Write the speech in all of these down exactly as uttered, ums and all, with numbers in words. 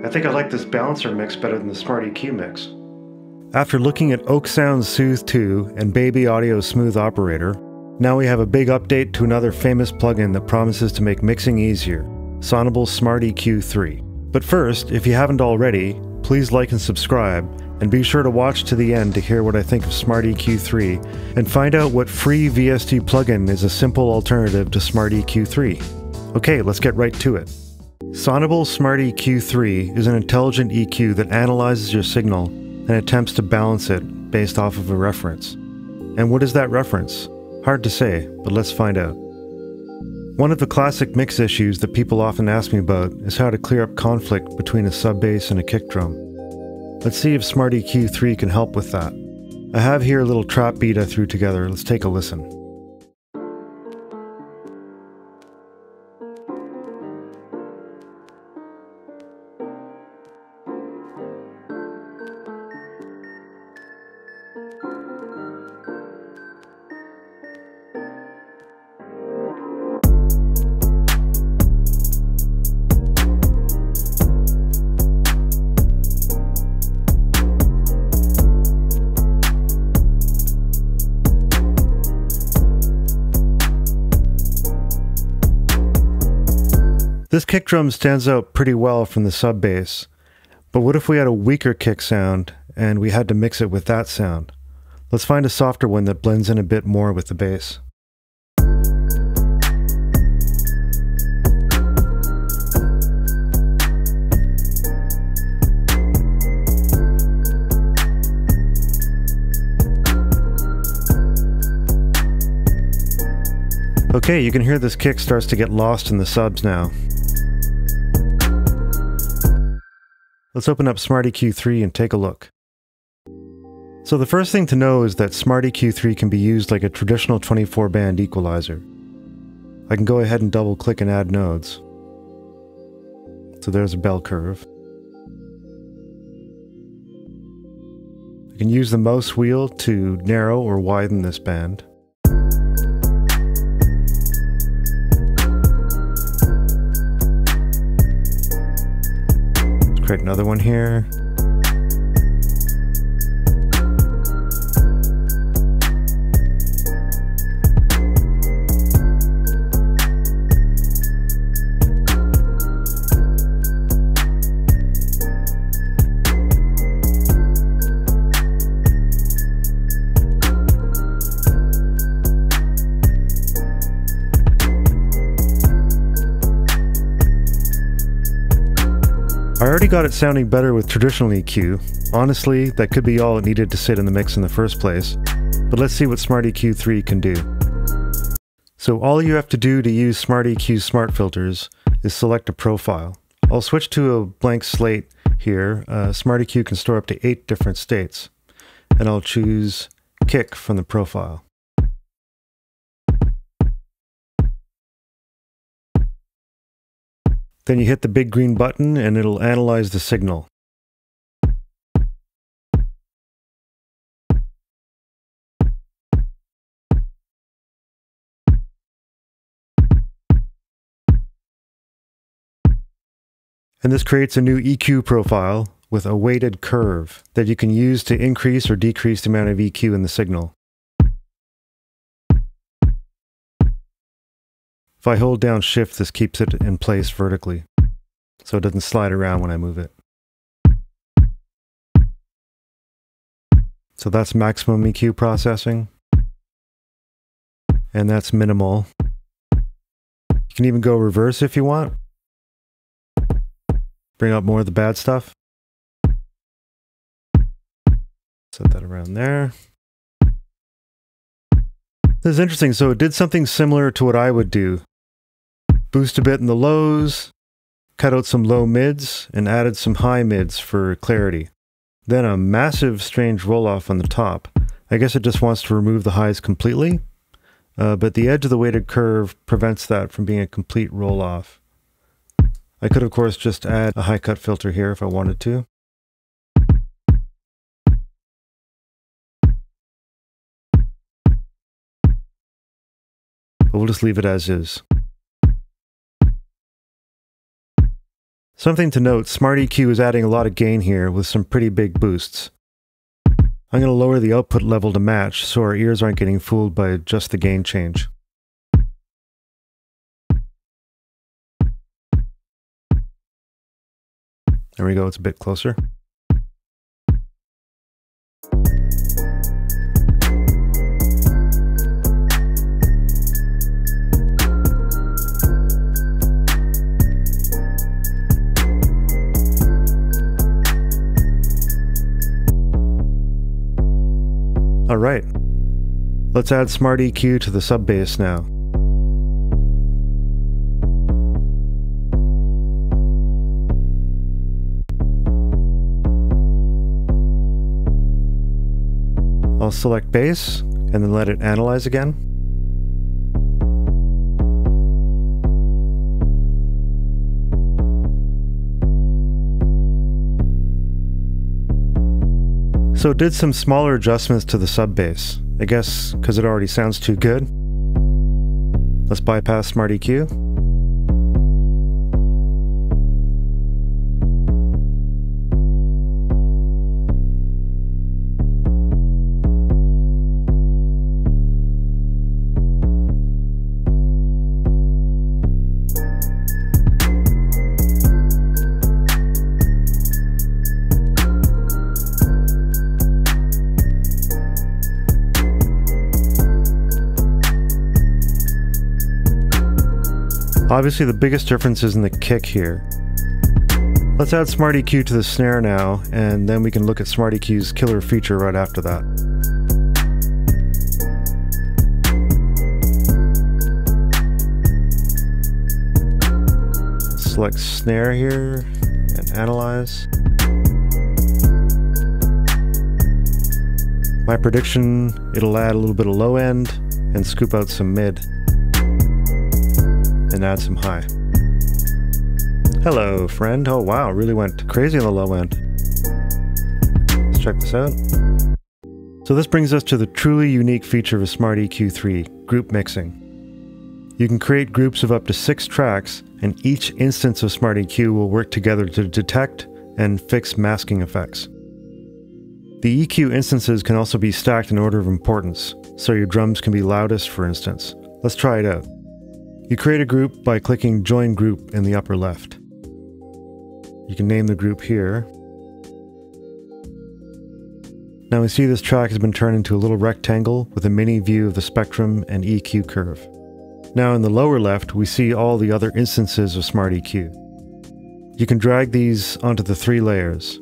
I think I like this balancer mix better than the smartEQ mix. After looking at Oak Sound's soothe two and Baby Audio's Smooth Operator, now we have a big update to another famous plugin that promises to make mixing easier, Sonible Smart E Q three. But first, if you haven't already, please like and subscribe, and be sure to watch to the end to hear what I think of smartEQ three, and find out what free V S T plugin is a simple alternative to smartEQ three. Okay, let's get right to it. Sonible Smart E Q three is an intelligent E Q that analyzes your signal and attempts to balance it based off of a reference. And what is that reference? Hard to say, but let's find out. One of the classic mix issues that people often ask me about is how to clear up conflict between a sub bass and a kick drum. Let's see if smartEQ three can help with that. I have here a little trap beat I threw together. Let's take a listen. This kick drum stands out pretty well from the sub bass, but what if we had a weaker kick sound and we had to mix it with that sound? Let's find a softer one that blends in a bit more with the bass. Okay, you can hear this kick starts to get lost in the subs now. Let's open up smartEQ three and take a look. So the first thing to know is that smartEQ three can be used like a traditional twenty-four band equalizer. I can go ahead and double click and add nodes. So there's a bell curve. I can use the mouse wheel to narrow or widen this band. Create another one here. I already got it sounding better with traditional E Q. Honestly, that could be all it needed to sit in the mix in the first place. But let's see what smartEQ three can do. So all you have to do to use smartEQ smart filters is select a profile. I'll switch to a blank slate here. Uh, smartEQ can store up to eight different states. And I'll choose kick from the profile. Then you hit the big green button and it'll analyze the signal. And this creates a new E Q profile with a weighted curve that you can use to increase or decrease the amount of E Q in the signal. If I hold down shift, this keeps it in place vertically, so it doesn't slide around when I move it. So that's maximum E Q processing. And that's minimal. You can even go reverse if you want. Bring up more of the bad stuff. Set that around there. This is interesting. So it did something similar to what I would do. Boost a bit in the lows, cut out some low mids, and added some high mids for clarity. Then a massive strange roll-off on the top. I guess it just wants to remove the highs completely, uh, but the edge of the weighted curve prevents that from being a complete roll-off. I could, of course, just add a high cut filter here if I wanted to. But we'll just leave it as is. Something to note, smartEQ is adding a lot of gain here with some pretty big boosts. I'm going to lower the output level to match so our ears aren't getting fooled by just the gain change. There we go, it's a bit closer. Alright, let's add smartEQ to the sub bass now. I'll select bass and then let it analyze again. So it did some smaller adjustments to the sub bass, I guess because it already sounds too good. Let's bypass smartEQ. Obviously the biggest difference is in the kick here. Let's add smartEQ to the snare now, and then we can look at smartEQ's killer feature right after that. Select snare here and analyze. My prediction, it'll add a little bit of low end and scoop out some mid. And add some high. Hello, friend. Oh wow, really went crazy on the low end. Let's check this out. So this brings us to the truly unique feature of smartEQ three, group mixing. You can create groups of up to six tracks, and each instance of smartEQ will work together to detect and fix masking effects. The E Q instances can also be stacked in order of importance, so your drums can be loudest, for instance. Let's try it out. You create a group by clicking Join Group in the upper left. You can name the group here. Now we see this track has been turned into a little rectangle with a mini view of the spectrum and E Q curve. Now in the lower left, we see all the other instances of smartEQ. You can drag these onto the three layers.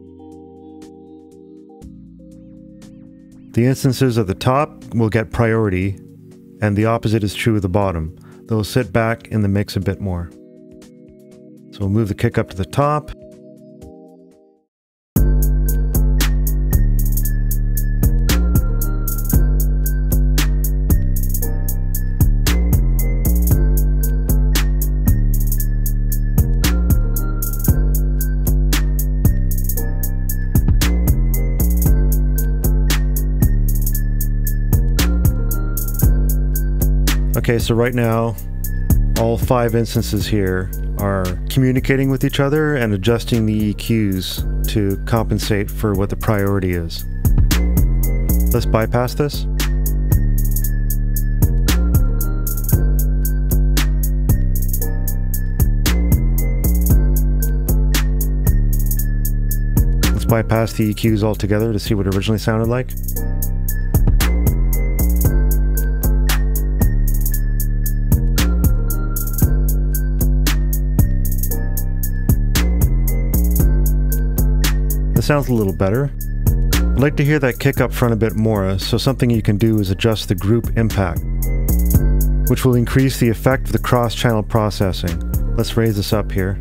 The instances at the top will get priority, and the opposite is true of the bottom. They'll sit back in the mix a bit more. So we'll move the kick up to the top. Okay, so right now, all five instances here are communicating with each other and adjusting the E Qs to compensate for what the priority is. Let's bypass this. Let's bypass the E Qs altogether to see what it originally sounded like. It sounds a little better. I'd like to hear that kick up front a bit more, so something you can do is adjust the group impact, which will increase the effect of the cross-channel processing. Let's raise this up here.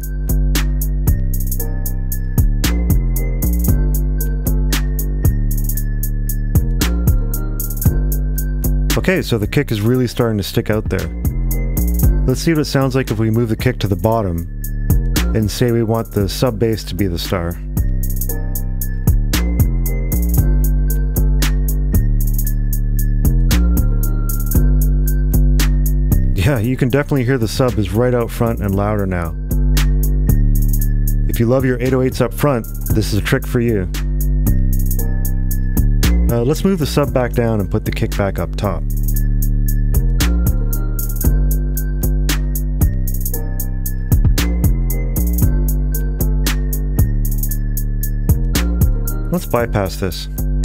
Okay, so the kick is really starting to stick out there. Let's see what it sounds like if we move the kick to the bottom and say we want the sub bass to be the star. Yeah, you can definitely hear the sub is right out front and louder now. If you love your eight oh eights up front, this is a trick for you. Uh, let's move the sub back down and put the kick back up top. Let's bypass this.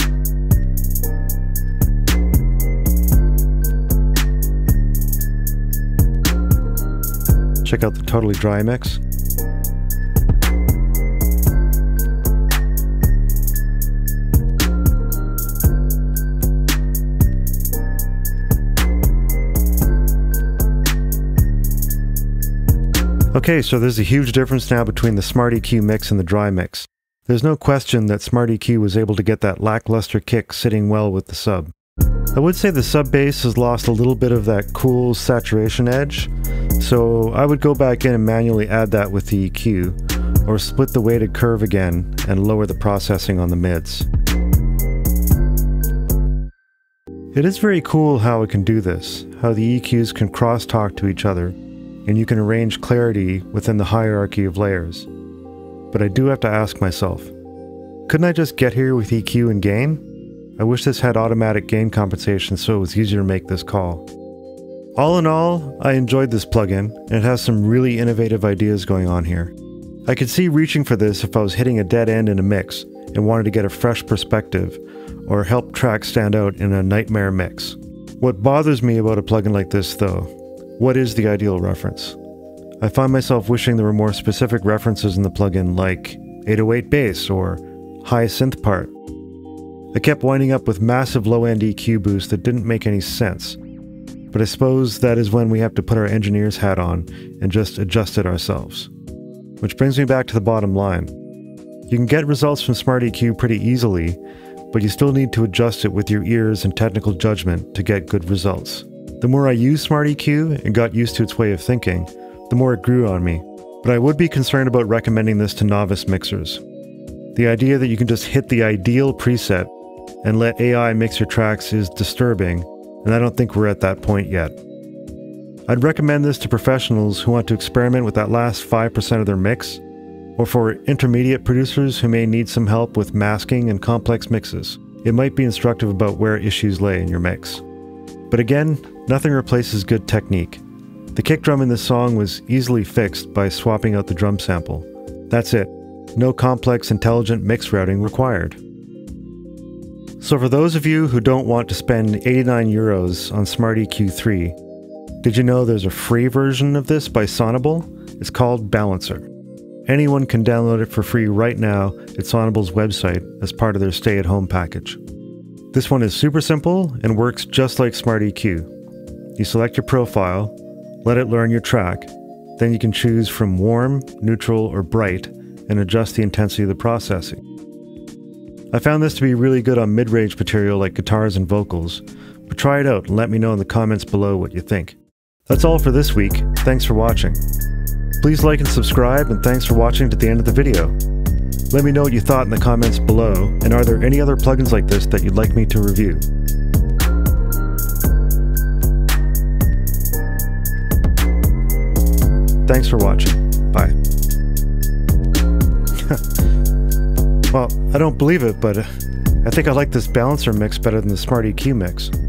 Check out the totally dry mix. Okay, so there's a huge difference now between the smartEQ mix and the dry mix. There's no question that smartEQ was able to get that lackluster kick sitting well with the sub. I would say the sub bass has lost a little bit of that cool saturation edge, so I would go back in and manually add that with the E Q, or split the weighted curve again and lower the processing on the mids. It is very cool how it can do this, how the E Qs can crosstalk to each other, and you can arrange clarity within the hierarchy of layers. But I do have to ask myself, couldn't I just get here with E Q and gain? I wish this had automatic gain compensation so it was easier to make this call. All in all, I enjoyed this plugin, and it has some really innovative ideas going on here. I could see reaching for this if I was hitting a dead end in a mix and wanted to get a fresh perspective, or help tracks stand out in a nightmare mix. What bothers me about a plugin like this though, what is the ideal reference? I find myself wishing there were more specific references in the plugin like eight oh eight bass or high synth part. I kept winding up with massive low-end E Q boosts that didn't make any sense, but I suppose that is when we have to put our engineer's hat on and just adjust it ourselves. Which brings me back to the bottom line. You can get results from smartEQ pretty easily, but you still need to adjust it with your ears and technical judgment to get good results. The more I used smartEQ and got used to its way of thinking, the more it grew on me, but I would be concerned about recommending this to novice mixers. The idea that you can just hit the ideal preset and let A I mix your tracks is disturbing, and I don't think we're at that point yet. I'd recommend this to professionals who want to experiment with that last five percent of their mix, or for intermediate producers who may need some help with masking and complex mixes. It might be instructive about where issues lay in your mix. But again, nothing replaces good technique. The kick drum in this song was easily fixed by swapping out the drum sample. That's it. No complex, intelligent mix routing required. So for those of you who don't want to spend eighty-nine euros on smartEQ three, did you know there's a free version of this by Sonible? It's called Balancer. Anyone can download it for free right now at Sonible's website as part of their stay-at-home package. This one is super simple and works just like smartEQ. You select your profile, let it learn your track, then you can choose from warm, neutral, or bright and adjust the intensity of the processing. I found this to be really good on mid-range material like guitars and vocals, but try it out and let me know in the comments below what you think. That's all for this week. Thanks for watching. Please like and subscribe, and thanks for watching to the end of the video. Let me know what you thought in the comments below, and are there any other plugins like this that you'd like me to review? Thanks for watching. Bye. Well, I don't believe it, but I think I like this balancer mix better than the smartEQ mix.